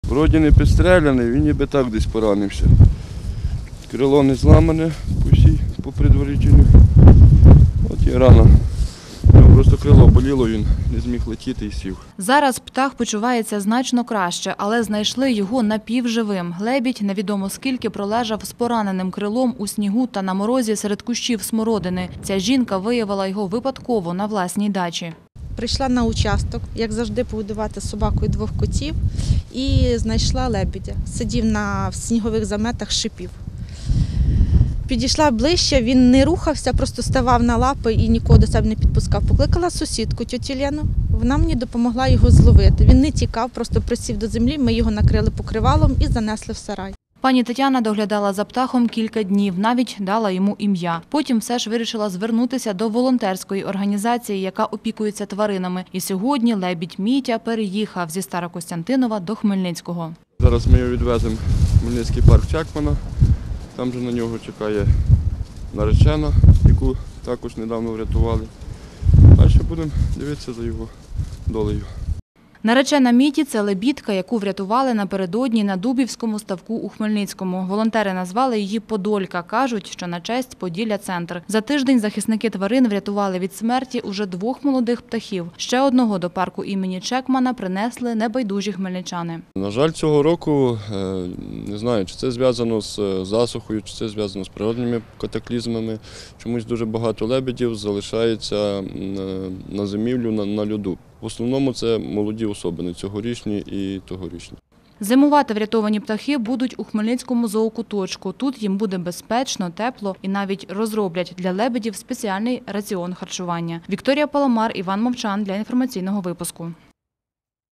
Вроді не підстріляний, він ніби так десь поранився. Крило не зламане по предварительних. От є рана. Просто крило боліло, він не зміг летіти і сів. Зараз птах почувається значно краще, але знайшли його напівживим. Лебідь невідомо скільки пролежав з пораненим крилом у снігу та на морозі серед кущів смородини. Ця жінка виявила його випадково на власній дачі. Прийшла на участок, як завжди, погодувати з собакою 2 котів і знайшла лебедя. Сидів на снігових заметах, шипів. Підійшла ближче, він не рухався, просто ставав на лапи і нікого до себе не підпускав. Покликала сусідку, тьотю Лену, вона мені допомогла його зловити. Він не тікав, просто присів до землі, ми його накрили покривалом і занесли в сарай. Пані Тетяна доглядала за птахом кілька днів, навіть дала йому ім'я. Потім все ж вирішила звернутися до волонтерської організації, яка опікується тваринами. І сьогодні лебідь Мітя переїхав зі Старокостянтинова до Хмельницького. Зараз ми його відвеземо в Хмельницький парк Чекмана. Там же на нього чекає наречена, яку також недавно врятували. Далі будемо дивитися за його долею. Наречена Міті – це лебідка, яку врятували напередодні на Дубівському ставку у Хмельницькому. Волонтери назвали її «Подолька». Кажуть, що на честь Поділля-центр. За тиждень захисники тварин врятували від смерті уже 2 молодих птахів. Ще одного до парку імені Чекмана принесли небайдужі хмельничани. На жаль, цього року, не знаю, чи це зв'язано з засухою, чи це зв'язано з природними катаклізмами. Чомусь дуже багато лебедів залишається на зимівлю, на льоду. В основному це молоді особини, цьогорічні і тогорічні. Зимувати врятовані птахи будуть у Хмельницькому зоокуточку. Тут їм буде безпечно, тепло і навіть розроблять для лебедів спеціальний раціон харчування. Вікторія Паламар, Іван Мовчан для інформаційного випуску.